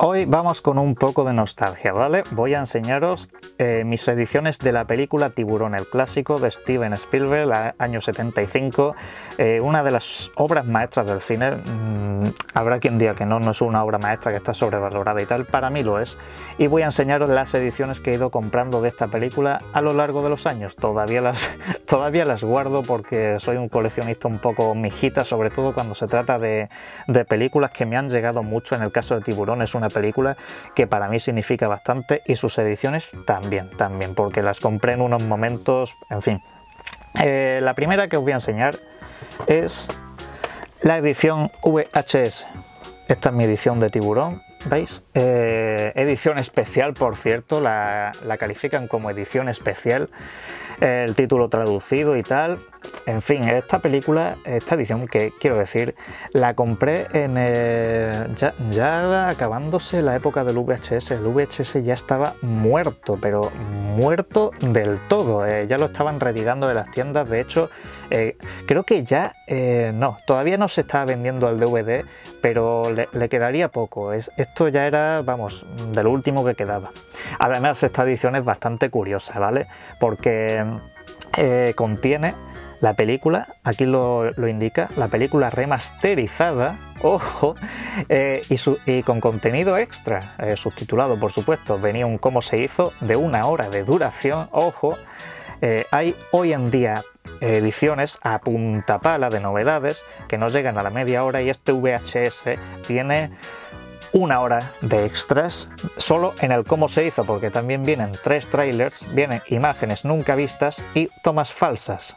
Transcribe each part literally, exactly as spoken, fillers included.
Hoy vamos con un poco de nostalgia, ¿vale? Voy a enseñaros eh, mis ediciones de la película Tiburón, el clásico de Steven Spielberg, año setenta y cinco, eh, una de las obras maestras del cine. Mm, habrá quien diga que no, no es una obra maestra, que está sobrevalorada y tal, para mí lo es. Y voy a enseñaros las ediciones que he ido comprando de esta película a lo largo de los años. Todavía las, todavía las guardo porque soy un coleccionista un poco mijita, sobre todo cuando se trata de, de películas que me han llegado mucho. En el caso de Tiburón es una película que para mí significa bastante, y sus ediciones también, también, porque las compré en unos momentos, en fin. Eh, la primera que os voy a enseñar es la edición V H S. Esta es mi edición de Tiburón, ¿veis? Eh, edición especial, por cierto, la, la califican como edición especial, eh, el título traducido y tal. En fin, esta película, esta edición que quiero decir, la compré en el, ya, ya acabándose la época del V H S. El V H S ya estaba muerto, pero muerto del todo. Eh, ya lo estaban retirando de las tiendas. De hecho, eh, creo que ya, eh, no, todavía no se estaba vendiendo el D V D, pero le, le quedaría poco. Es, esto ya era, vamos, de lo último que quedaba. Además, esta edición es bastante curiosa, ¿vale? Porque eh, contiene la película, aquí lo, lo indica, la película remasterizada, ojo, eh, y, su, y con contenido extra, eh, subtitulado por supuesto. Venía un cómo se hizo de una hora de duración, ojo. Eh, hay hoy en día ediciones a punta pala de novedades que no llegan a la media hora, y este V H S tiene una hora de extras solo en el cómo se hizo, porque también vienen tres trailers, vienen imágenes nunca vistas y tomas falsas.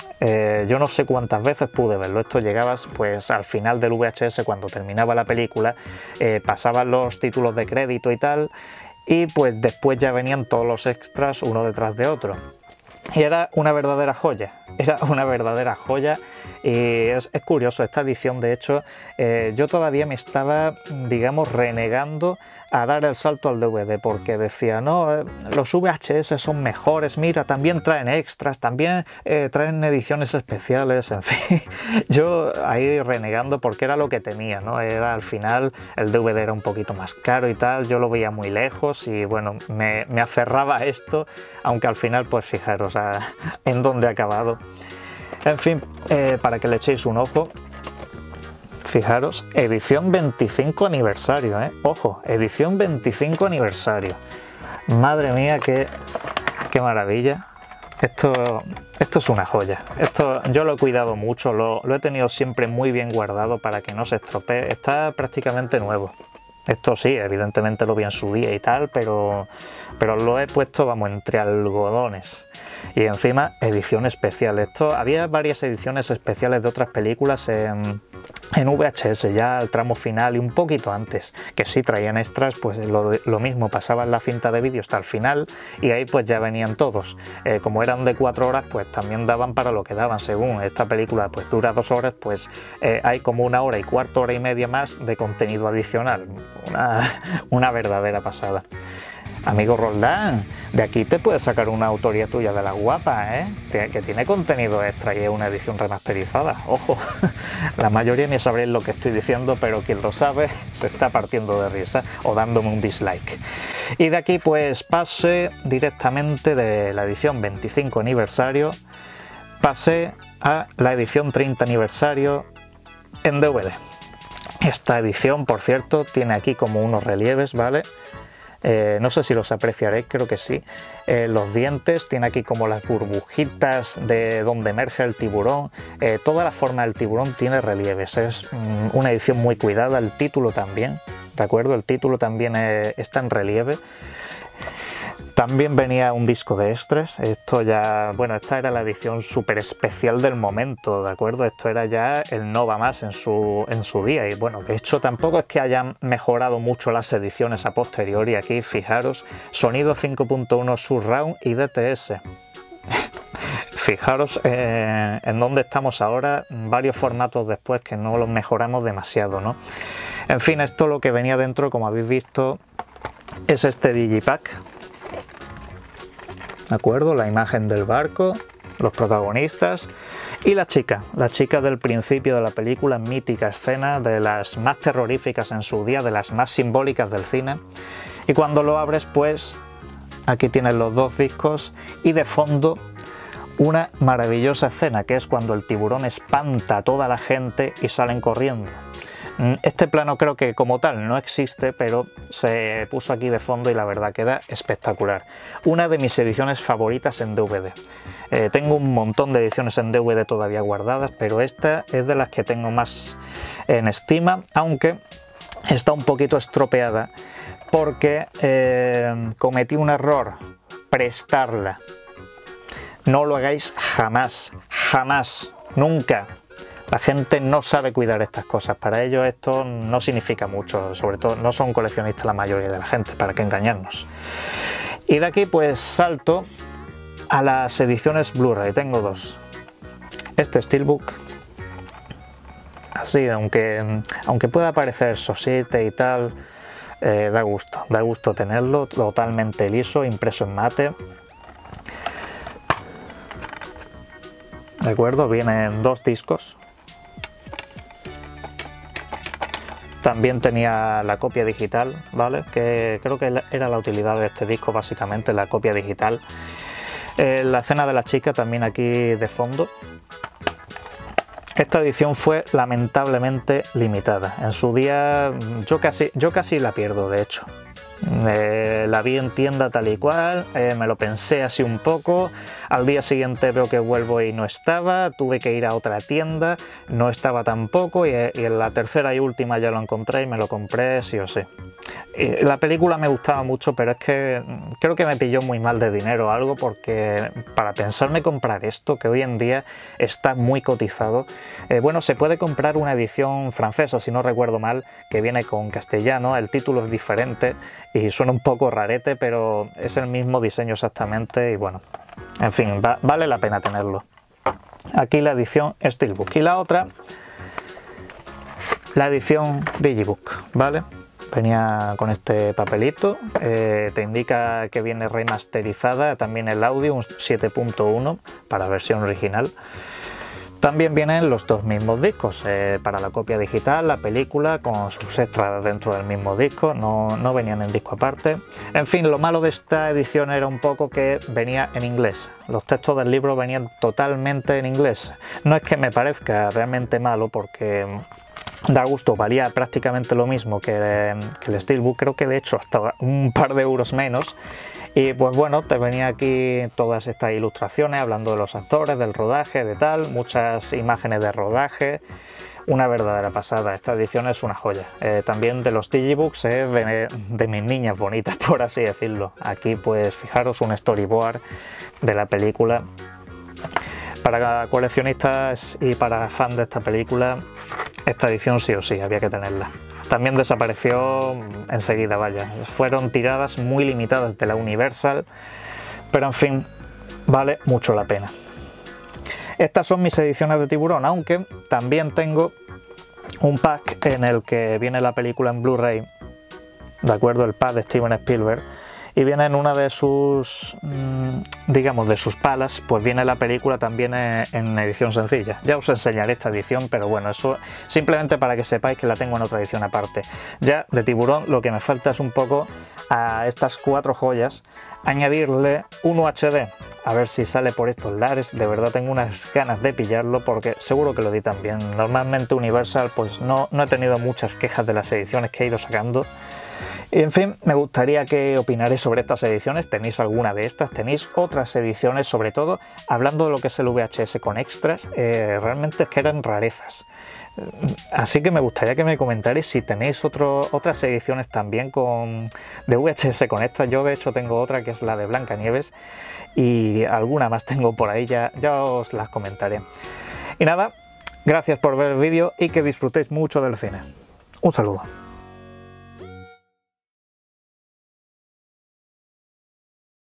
Eh, yo no sé cuántas veces pude verlo. Esto llegabas pues al final del V H S, cuando terminaba la película, eh, pasaban los títulos de crédito y tal, y pues después ya venían todos los extras uno detrás de otro. Y era una verdadera joya, era una verdadera joya. Y es, es curioso, esta edición, de hecho, eh, yo todavía me estaba, digamos, renegando a dar el salto al D V D, porque decía, no, eh, los V H S son mejores, mira, también traen extras, también eh, traen ediciones especiales, en fin. Yo ahí renegando porque era lo que tenía, ¿no? Era, al final, el D V D era un poquito más caro y tal, yo lo veía muy lejos y bueno, me, me aferraba a esto, aunque al final, pues fijaros a, en dónde ha acabado. En fin, eh, para que le echéis un ojo, fijaros, edición veinticinco aniversario, ¿eh? Ojo, edición veinticinco aniversario. Madre mía, qué, qué maravilla. Esto, esto es una joya. Esto yo lo he cuidado mucho, lo, lo he tenido siempre muy bien guardado para que no se estropee. Está prácticamente nuevo. Esto sí, evidentemente lo vi en su día y tal, pero, pero lo he puesto, vamos, entre algodones. Y encima, edición especial. Esto, había varias ediciones especiales de otras películas en, en V H S, ya al tramo final y un poquito antes, que sí traían extras, pues lo, lo mismo, pasaban la cinta de vídeo hasta el final y ahí pues ya venían todos. Eh, como eran de cuatro horas, pues también daban para lo que daban. Según esta película pues dura dos horas, pues eh, hay como una hora y cuarto, hora y media más de contenido adicional. Una, una verdadera pasada. Amigo Roldán, de aquí te puedes sacar una autoría tuya de la guapa, ¿eh? Que tiene contenido extra y es una edición remasterizada. Ojo, la mayoría ni sabréis lo que estoy diciendo, pero quien lo sabe se está partiendo de risa o dándome un dislike. Y de aquí pues pasé directamente de la edición veinticinco aniversario, pasé a la edición treinta aniversario en D V D. Esta edición, por cierto, tiene aquí como unos relieves, ¿vale? Eh, no sé si los apreciaréis, creo que sí. Eh, los dientes, tiene aquí como las burbujitas de donde emerge el tiburón. Eh, toda la forma del tiburón tiene relieves. Es mm, una edición muy cuidada. El título también, ¿de acuerdo? El título también eh, está en relieve. También venía un disco de extras. Esto ya, bueno, esta era la edición súper especial del momento, ¿de acuerdo? Esto era ya el no va más en su, en su día. Y bueno, de hecho tampoco es que hayan mejorado mucho las ediciones a posteriori. Aquí, fijaros, sonido cinco punto uno surround y D T S. Fijaros eh, en dónde estamos ahora, varios formatos después, que no los mejoramos demasiado, ¿no? En fin, esto lo que venía dentro, como habéis visto, es este digipack. ¿De acuerdo? La imagen del barco, los protagonistas y la chica, la chica del principio de la película, mítica escena, de las más terroríficas en su día, de las más simbólicas del cine. Y cuando lo abres, pues aquí tienes los dos discos y de fondo una maravillosa escena, que es cuando el tiburón espanta a toda la gente y salen corriendo. Este plano creo que como tal no existe, pero se puso aquí de fondo y la verdad queda espectacular. Una de mis ediciones favoritas en D V D. Eh, tengo un montón de ediciones en D V D todavía guardadas, pero esta es de las que tengo más en estima, aunque está un poquito estropeada porque eh, cometí un error: prestarla. No lo hagáis jamás, jamás, nunca. La gente no sabe cuidar estas cosas, para ellos esto no significa mucho, sobre todo no son coleccionistas la mayoría de la gente, para qué engañarnos. Y de aquí pues salto a las ediciones Blu-ray, tengo dos. Este Steelbook, así, aunque, aunque pueda parecer sosete y tal, eh, da gusto, da gusto tenerlo totalmente liso, impreso en mate. De acuerdo, vienen dos discos. También tenía la copia digital, ¿vale? Que creo que era la utilidad de este disco, básicamente, la copia digital. Eh, la escena de la chica también aquí de fondo. Esta edición fue lamentablemente limitada. En su día yo casi, yo casi la pierdo, de hecho. Eh, la vi en tienda tal y cual, eh, me lo pensé así un poco, al día siguiente veo que vuelvo y no estaba, tuve que ir a otra tienda, no estaba tampoco, y, y en la tercera y última ya lo encontré y me lo compré sí o sí. Y la película me gustaba mucho, pero es que creo que me pilló muy mal de dinero algo, porque para pensarme comprar esto, que hoy en día está muy cotizado, eh, bueno, se puede comprar una edición francesa, si no recuerdo mal, que viene con castellano, el título es diferente y suena un poco rarete, pero es el mismo diseño exactamente y bueno, en fin, va, vale la pena tenerlo. Aquí la edición Steelbook y la otra, la edición Digibook, ¿vale? Venía con este papelito, eh, te indica que viene remasterizada, también el audio, un siete punto uno para versión original. También vienen los dos mismos discos, eh, para la copia digital, la película, con sus extras dentro del mismo disco, no, no venían en disco aparte. En fin, lo malo de esta edición era un poco que venía en inglés. Los textos del libro venían totalmente en inglés. No es que me parezca realmente malo, porque da gusto, valía prácticamente lo mismo que, que el Steelbook, creo que de hecho hasta un par de euros menos. Y pues bueno, te venía aquí todas estas ilustraciones hablando de los actores, del rodaje, de tal, muchas imágenes de rodaje, una verdadera pasada. Esta edición es una joya. Eh, también de los Digibooks, eh, de, de mis niñas bonitas, por así decirlo. Aquí pues fijaros un storyboard de la película. Para coleccionistas y para fans de esta película, esta edición sí o sí, había que tenerla. También desapareció enseguida, vaya. Fueron tiradas muy limitadas de la Universal, pero en fin, vale mucho la pena. Estas son mis ediciones de Tiburón, aunque también tengo un pack en el que viene la película en Blu-ray, de acuerdo, el pack de Steven Spielberg, y viene en una de sus, digamos, de sus palas, pues viene la película también en edición sencilla. Ya os enseñaré esta edición, pero bueno, eso simplemente para que sepáis que la tengo en otra edición aparte. Ya de Tiburón lo que me falta es un poco a estas cuatro joyas añadirle un U H D, a ver si sale por estos lares. De verdad tengo unas ganas de pillarlo, porque seguro que lo editan bien. Normalmente Universal pues no, no he tenido muchas quejas de las ediciones que he ido sacando. Y en fin, me gustaría que opinarais sobre estas ediciones. ¿Tenéis alguna de estas? ¿Tenéis otras ediciones? Sobre todo, hablando de lo que es el V H S con extras, eh, realmente es que eran rarezas. Así que me gustaría que me comentarais si tenéis otro, otras ediciones también con, de V H S con extras. Yo de hecho tengo otra que es la de Blancanieves y alguna más tengo por ahí, ya, ya os las comentaré. Y nada, gracias por ver el vídeo y que disfrutéis mucho del cine. Un saludo.